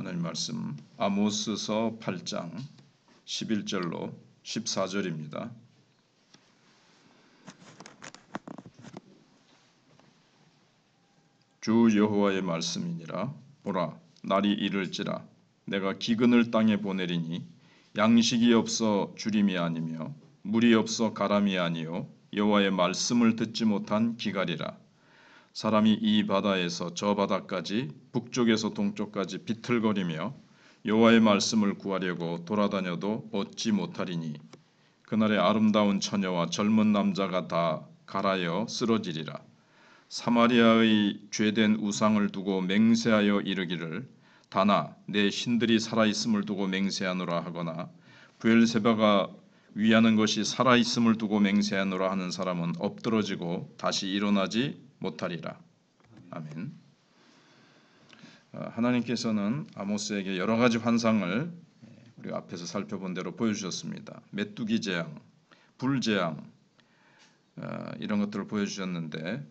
하나님 말씀 아모스서 8장 11절로 14절입니다. 주 여호와의 말씀이니라. 보라, 날이 이를지라 내가 기근을 땅에 보내리니 양식이 없어 주림이 아니며 물이 없어 가람이 아니요 여호와의 말씀을 듣지 못한 기갈이라. 사람이 이 바다에서 저 바다까지 북쪽에서 동쪽까지 비틀거리며 여호와의 말씀을 구하려고 돌아다녀도 얻지 못하리니 그날에 아름다운 처녀와 젊은 남자가 다 갈아여 쓰러지리라. 사마리아의 죄된 우상을 두고 맹세하여 이르기를 다나 내 신들이 살아있음을 두고 맹세하노라 하거나 브엘세바가 위하는 것이 살아있음을 두고 맹세하노라 하는 사람은 엎드러지고 다시 일어나지 못하리라. 아멘. 하나님께서는 아모스에게 여러 가지 환상을 우리가 앞에서 살펴본 대로 보여주셨습니다. 메뚜기 재앙, 불 재앙 이런 것들을 보여주셨는데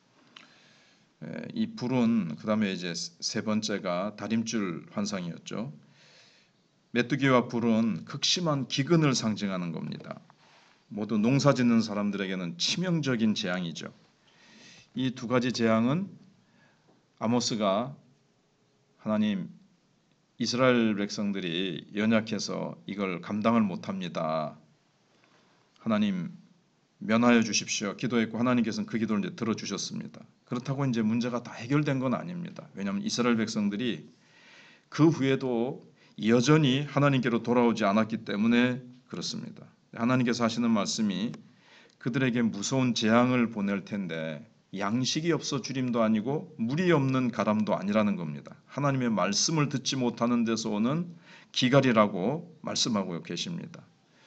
이 불은 그 다음에 이제 세 번째가 다림줄 환상이었죠. 메뚜기와 불은 극심한 기근을 상징하는 겁니다. 모두 농사짓는 사람들에게는 치명적인 재앙이죠. 이 두 가지 재앙은 아모스가 하나님 이스라엘 백성들이 연약해서 이걸 감당을 못합니다. 하나님 면하여 주십시오. 기도했고 하나님께서는 그 기도를 이제 들어주셨습니다. 그렇다고 이제 문제가 다 해결된 건 아닙니다. 왜냐하면 이스라엘 백성들이 그 후에도 여전히 하나님께로 돌아오지 않았기 때문에 그렇습니다. 하나님께서 하시는 말씀이 그들에게 무서운 재앙을 보낼 텐데 양식이 없어 주림도 아니고 물이 없는 가람도 아니라는 겁니다. 하나님의 말씀을 듣지 못하는 데서 오는 기갈이라고 말씀하고 계십니다.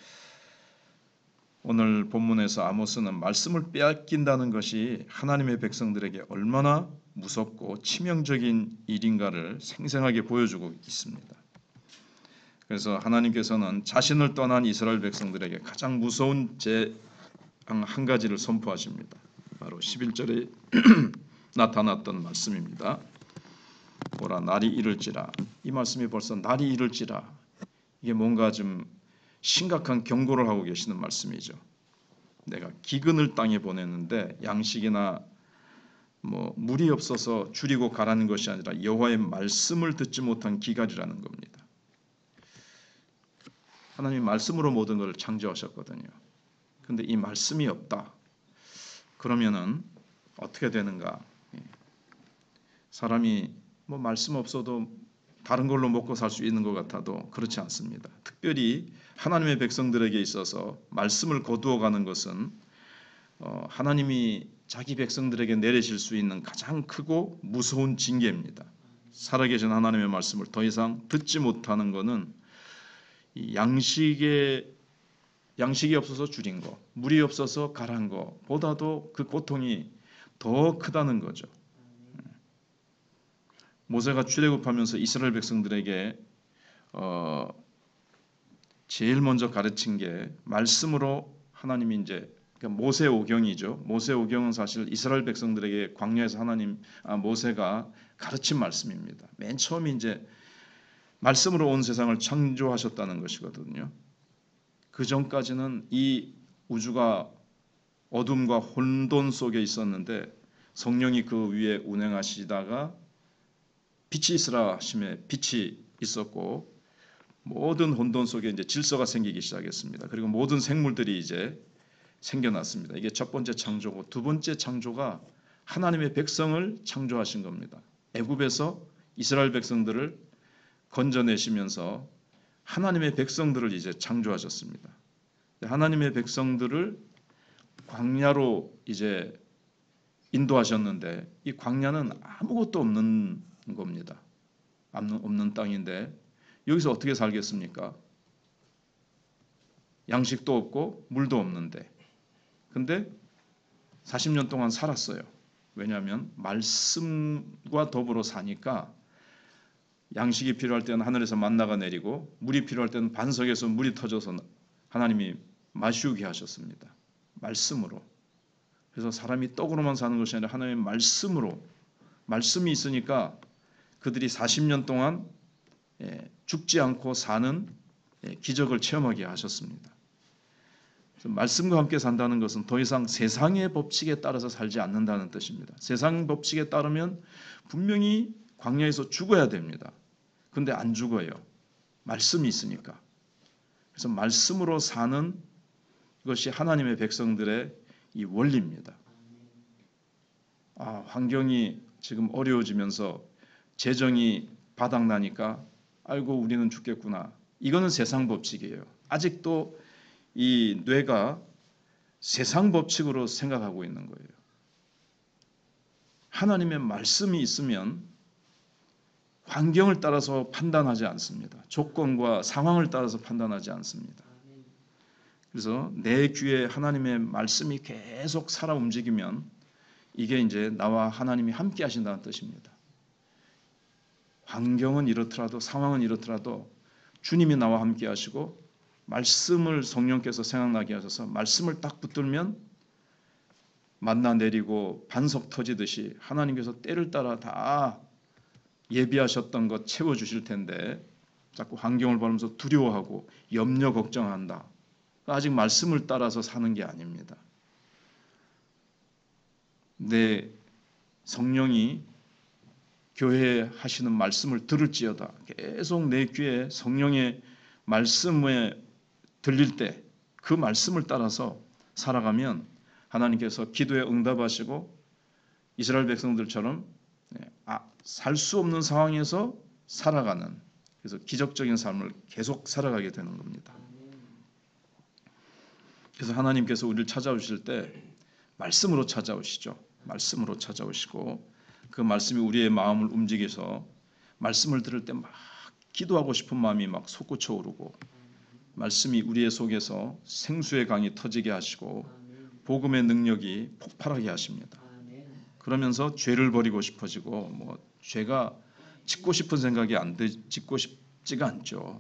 오늘 본문에서 아모스는 말씀을 빼앗긴다는 것이 하나님의 백성들에게 얼마나 무섭고 치명적인 일인가를 생생하게 보여주고 있습니다. 그래서 하나님께서는 자신을 떠난 이스라엘 백성들에게 가장 무서운 재앙 한 가지를 선포하십니다. 바로 11절에 나타났던 말씀입니다. 보라, 날이 이를지라. 이 말씀이 벌써 날이 이를지라. 이게 뭔가 좀 심각한 경고를 하고 계시는 말씀이죠. 내가 기근을 땅에 보내는데 양식이나 물이 없어서 줄이고 가라는 것이 아니라 여호와의 말씀을 듣지 못한 기갈이라는 겁니다. 하나님 말씀으로 모든 것을 창조하셨거든요. 그런데 이 말씀이 없다. 그러면은 어떻게 되는가? 사람이 말씀 없어도 다른 걸로 먹고 살 수 있는 것 같아도 그렇지 않습니다. 특별히 하나님의 백성들에게 있어서 말씀을 거두어가는 것은 하나님이 자기 백성들에게 내리실 수 있는 가장 크고 무서운 징계입니다. 살아계신 하나님의 말씀을 더 이상 듣지 못하는 것은 양식이 없어서 줄인 거, 물이 없어서 가란 거보다도 그 고통이 더 크다는 거죠. 모세가 출애굽하면서 이스라엘 백성들에게 제일 먼저 가르친 게 말씀으로 하나님이 이제 모세 오경이죠. 모세 오경은 사실 이스라엘 백성들에게 광야에서 모세가 가르친 말씀입니다. 맨 처음에 이제 말씀으로 온 세상을 창조하셨다는 것이거든요. 그 전까지는 이 우주가 어둠과 혼돈 속에 있었는데 성령이 그 위에 운행하시다가 빛이 있으라 하심에 빛이 있었고 모든 혼돈 속에 이제 질서가 생기기 시작했습니다. 그리고 모든 생물들이 이제 생겨났습니다. 이게 첫 번째 창조고 두 번째 창조가 하나님의 백성을 창조하신 겁니다. 애굽에서 이스라엘 백성들을 건져내시면서 하나님의 백성들을 이제 창조하셨습니다. 하나님의 백성들을 광야로 이제 인도하셨는데 이 광야는 아무것도 없는 겁니다. 없는 땅인데 여기서 어떻게 살겠습니까? 양식도 없고 물도 없는데. 근데 40년 동안 살았어요. 왜냐하면 말씀과 더불어 사니까 양식이 필요할 때는 하늘에서 만나가 내리고 물이 필요할 때는 반석에서 물이 터져서 하나님이 마시우게 하셨습니다. 말씀으로. 그래서 사람이 떡으로만 사는 것이 아니라 하나님의 말씀으로 말씀이 있으니까 그들이 40년 동안 죽지 않고 사는 기적을 체험하게 하셨습니다. 말씀과 함께 산다는 것은 더 이상 세상의 법칙에 따라서 살지 않는다는 뜻입니다. 세상 법칙에 따르면 분명히 광야에서 죽어야 됩니다. 그런데 안 죽어요. 말씀이 있으니까. 그래서 말씀으로 사는 것이 하나님의 백성들의 이 원리입니다. 환경이 지금 어려워지면서 재정이 바닥나니까 아이고 우리는 죽겠구나. 이거는 세상 법칙이에요. 아직도 이 뇌가 세상 법칙으로 생각하고 있는 거예요. 하나님의 말씀이 있으면 환경을 따라서 판단하지 않습니다. 조건과 상황을 따라서 판단하지 않습니다. 그래서 내 귀에 하나님의 말씀이 계속 살아 움직이면 이게 이제 나와 하나님이 함께 하신다는 뜻입니다. 환경은 이렇더라도 상황은 이렇더라도 주님이 나와 함께 하시고 말씀을 성령께서 생각나게 하셔서 말씀을 딱 붙들면 만나 내리고 반석 터지듯이 하나님께서 때를 따라 다 예비하셨던 것 채워주실 텐데 자꾸 환경을 보면서 두려워하고 염려 걱정한다. 아직 말씀을 따라서 사는 게 아닙니다. 내 성령이 교회에 하시는 말씀을 들을지어다. 계속 내 귀에 성령의 말씀에 들릴 때 그 말씀을 따라서 살아가면 하나님께서 기도에 응답하시고 이스라엘 백성들처럼 살 수 없는 상황에서 살아가는, 그래서 기적적인 삶을 계속 살아가게 되는 겁니다. 그래서 하나님께서 우리를 찾아오실 때 말씀으로 찾아오시죠. 말씀으로 찾아오시고 그 말씀이 우리의 마음을 움직여서 말씀을 들을 때 막 기도하고 싶은 마음이 막 솟구쳐 오르고 말씀이 우리의 속에서 생수의 강이 터지게 하시고 복음의 능력이 폭발하게 하십니다. 그러면서 죄를 버리고 싶어지고 죄가 짓고 싶은 생각이 짓고 싶지가 않죠.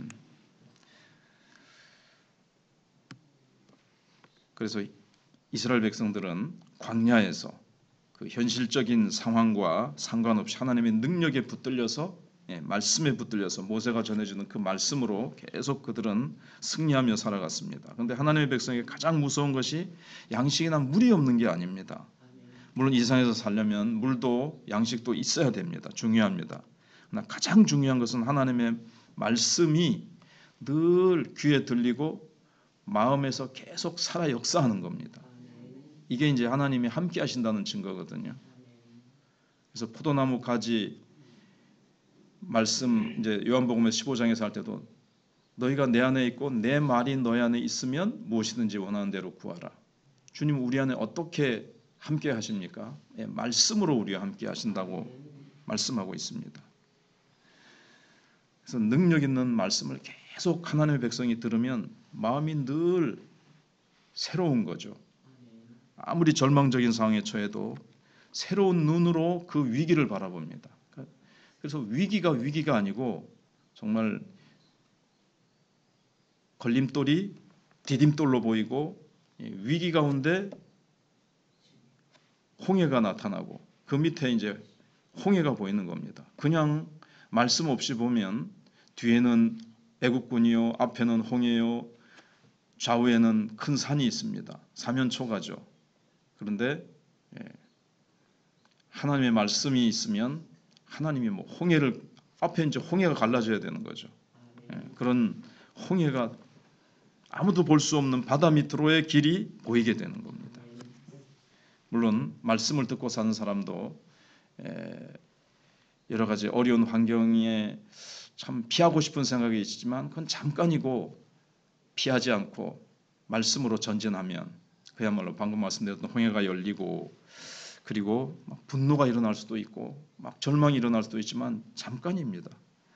그래서 이스라엘 백성들은 광야에서 그 현실적인 상황과 상관없이 하나님의 능력에 붙들려서 말씀에 붙들려서 모세가 전해주는 그 말씀으로 계속 그들은 승리하며 살아갔습니다. 그런데 하나님의 백성에게 가장 무서운 것이 양식이나 물이 없는 게 아닙니다. 물론 이 세상에서 살려면 물도 양식도 있어야 됩니다. 중요합니다. 그러나 가장 중요한 것은 하나님의 말씀이 늘 귀에 들리고 마음에서 계속 살아 역사하는 겁니다. 이게 이제 하나님이 함께 하신다는 증거거든요. 그래서 포도나무 가지 말씀 이제 요한복음 15장에서 할 때도 너희가 내 안에 있고 내 말이 너희 안에 있으면 무엇이든지 원하는 대로 구하라. 주님 우리 안에 어떻게 함께 하십니까? 말씀으로 우리와 함께 하신다고 말씀하고 있습니다. 그래서 능력 있는 말씀을 계속 하나님의 백성이 들으면 마음이 늘 새로운 거죠. 아무리 절망적인 상황에 처해도 새로운 눈으로 그 위기를 바라봅니다. 그래서 위기가 아니고 정말 걸림돌이 디딤돌로 보이고 위기 가운데 홍해가 나타나고 그 밑에 이제 홍해가 보이는 겁니다. 그냥 말씀 없이 보면 뒤에는 애국군이요, 앞에는 홍해요, 좌우에는 큰 산이 있습니다. 사면초가죠. 그런데 하나님의 말씀이 있으면 하나님이 홍해를 앞에 이제 홍해가 갈라져야 되는 거죠. 그런 홍해가 아무도 볼 수 없는 바다 밑으로의 길이 보이게 되는 겁니다. 물론 말씀을 듣고 사는 사람도 여러 가지 어려운 환경에 참 피하고 싶은 생각이 있지만 그건 잠깐이고 피하지 않고 말씀으로 전진하면 그야말로 방금 말씀드렸던 홍해가 열리고 그리고 막 분노가 일어날 수도 있고 막 절망이 일어날 수도 있지만 잠깐입니다.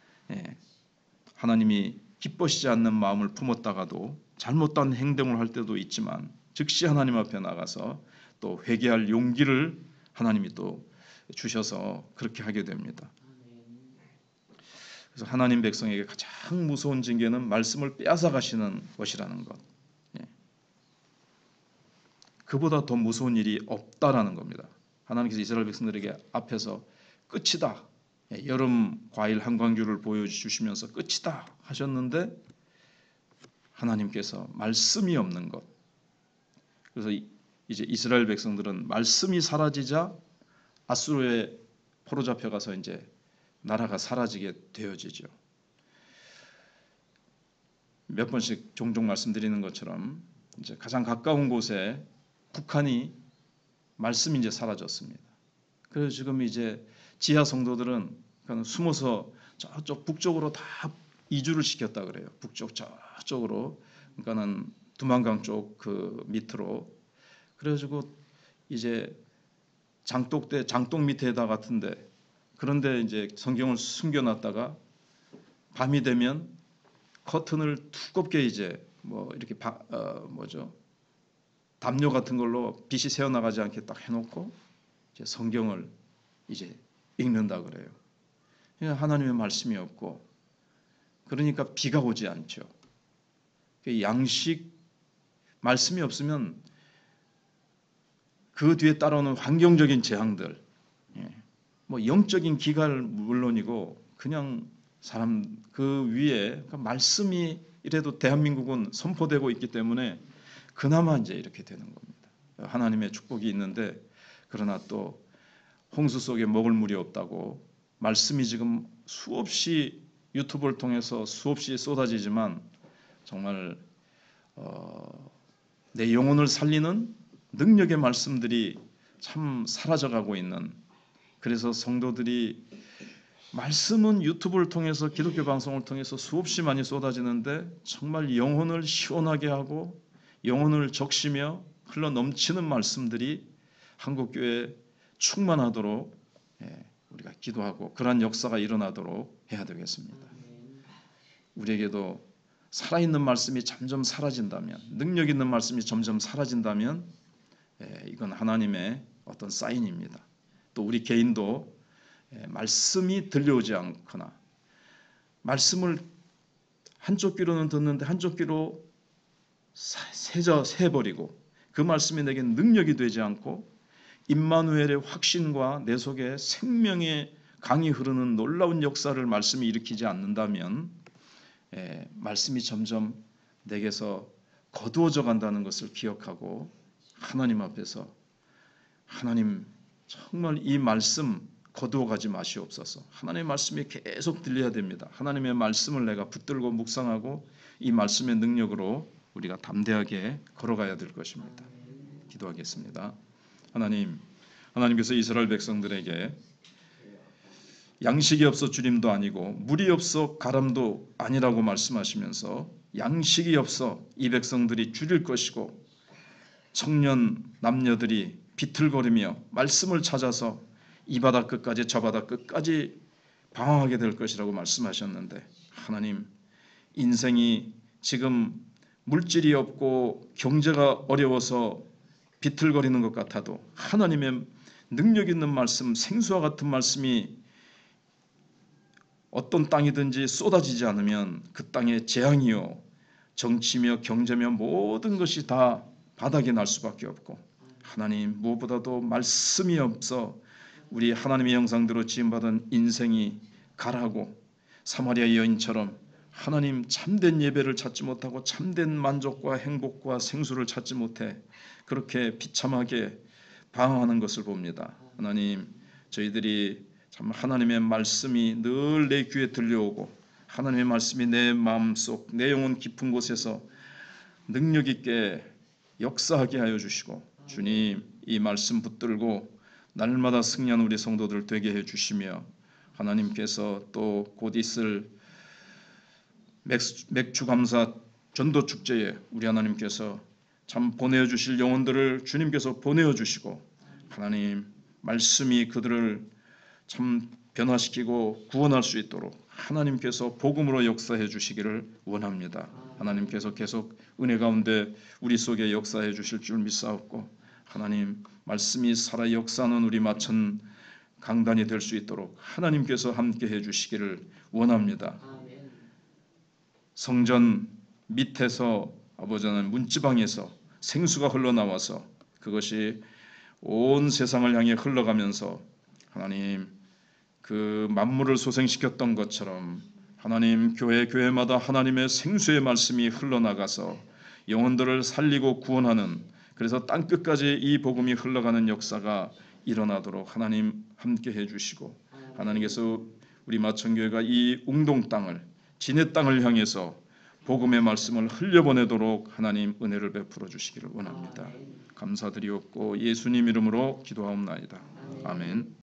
하나님이 기뻐하시지 않는 마음을 품었다가도 잘못된 행동을 할 때도 있지만 즉시 하나님 앞에 나가서 또 회개할 용기를 하나님이 또 주셔서 그렇게 하게 됩니다. 그래서 하나님 백성에게 가장 무서운 징계는 말씀을 빼앗아 가시는 것이라는 것. 그보다 더 무서운 일이 없다라는 겁니다. 하나님께서 이스라엘 백성들에게 앞에서 끝이다. 여름 과일 한광규를 보여주시면서 끝이다 하셨는데 하나님께서 말씀이 없는 것. 그래서 이제 이스라엘 백성들은 말씀이 사라지자 아수르에 포로 잡혀가서 이제 나라가 사라지게 되어지죠. 몇 번씩 종종 말씀드리는 것처럼 이제 가장 가까운 곳에 북한이 말씀이 이제 사라졌습니다. 그래서 지금 이제 지하 성도들은 숨어서 저쪽 북쪽으로 다 이주를 시켰다 그래요. 북쪽 저쪽으로, 그러니까는 두만강 쪽 그 밑으로. 그래가지고 이제 장독 밑에다 같은데, 그런데 이제 성경을 숨겨놨다가 밤이 되면 커튼을 두껍게 이제 뭐 이렇게 담요 같은 걸로 빛이 새어나가지 않게 딱 해놓고 이제 성경을 이제 읽는다 그래요. 하나님의 말씀이 없고, 그러니까 비가 오지 않죠. 양식 말씀이 없으면 그 뒤에 따라오는 환경적인 재앙들, 뭐 영적인 기갈 물론이고 그냥 사람 그 위에 말씀이 이래도 대한민국은 선포되고 있기 때문에 그나마 이제 이렇게 되는 겁니다. 하나님의 축복이 있는데, 그러나 또 홍수 속에 먹을 물이 없다고 말씀이 지금 수없이 유튜브를 통해서 수없이 쏟아지지만 정말 내 영혼을 살리는 능력의 말씀들이 참 사라져가고 있는, 그래서 성도들이 말씀은 유튜브를 통해서 기독교 방송을 통해서 수없이 많이 쏟아지는데 정말 영혼을 시원하게 하고 영혼을 적시며 흘러 넘치는 말씀들이 한국교회에 충만하도록 우리가 기도하고 그러한 역사가 일어나도록 해야 되겠습니다. 우리에게도 살아있는 말씀이 점점 사라진다면, 능력 있는 말씀이 점점 사라진다면 이건 하나님의 어떤 사인입니다. 또 우리 개인도 말씀이 들려오지 않거나 말씀을 한쪽 귀로는 듣는데 한쪽 귀로 새버리고 그 말씀이 내게 능력이 되지 않고 임마누엘의 확신과 내 속에 생명의 강이 흐르는 놀라운 역사를 말씀이 일으키지 않는다면 말씀이 점점 내게서 거두어져 간다는 것을 기억하고 하나님 앞에서, 하나님 정말 이 말씀 거두어가지 마시옵소서. 하나님의 말씀이 계속 들려야 됩니다. 하나님의 말씀을 내가 붙들고 묵상하고 이 말씀의 능력으로 우리가 담대하게 걸어가야 될 것입니다. 기도하겠습니다. 하나님께서 이스라엘 백성들에게 양식이 없어 주림도 아니고 물이 없어 가람도 아니라고 말씀하시면서 양식이 없어 이 백성들이 줄일 것이고 청년 남녀들이 비틀거리며 말씀을 찾아서 이 바다 끝까지 저 바다 끝까지 방황하게 될 것이라고 말씀하셨는데, 하나님, 인생이 지금 물질이 없고 경제가 어려워서 비틀거리는 것 같아도 하나님의 능력 있는 말씀, 생수와 같은 말씀이 어떤 땅이든지 쏟아지지 않으면 그 땅에 재앙이요 정치며 경제며 모든 것이 다 바닥이 날 수밖에 없고, 하나님, 무엇보다도 말씀이 없어 우리 하나님의 형상대로 지음받은 인생이 가라고 사마리아 여인처럼 하나님 참된 예배를 찾지 못하고 참된 만족과 행복과 생수를 찾지 못해 그렇게 비참하게 방황하는 것을 봅니다. 하나님, 저희들이 참 하나님의 말씀이 늘 내 귀에 들려오고 하나님의 말씀이 내 마음속 내 영혼 깊은 곳에서 능력 있게 역사하게 하여 주시고, 주님, 이 말씀 붙들고 날마다 승리하는 우리 성도들 되게 해주시며, 하나님께서 또 곧 있을 맥주감사 전도축제에 우리 하나님께서 참 보내어 주실 영혼들을 주님께서 보내어 주시고, 하나님 말씀이 그들을 참 변화시키고 구원할 수 있도록 하나님께서 복음으로 역사해 주시기를 원합니다. 하나님께서 계속 은혜 가운데 우리 속에 역사해 주실 줄 믿사옵고, 하나님 말씀이 살아 역사하는 우리 마천 강단이 될 수 있도록 하나님께서 함께 해주시기를 원합니다. 성전 밑에서 아버지는 문지방에서 생수가 흘러나와서 그것이 온 세상을 향해 흘러가면서 하나님 그 만물을 소생시켰던 것처럼 하나님 교회마다 하나님의 생수의 말씀이 흘러나가서 영혼들을 살리고 구원하는, 그래서 땅끝까지 이 복음이 흘러가는 역사가 일어나도록 하나님 함께 해주시고, 하나님께서 우리 마천교회가 이 웅동 땅을, 진해 땅을 향해서 복음의 말씀을 흘려보내도록 하나님 은혜를 베풀어 주시기를 원합니다. 감사드리옵고 예수님 이름으로 기도하옵나이다. 아멘.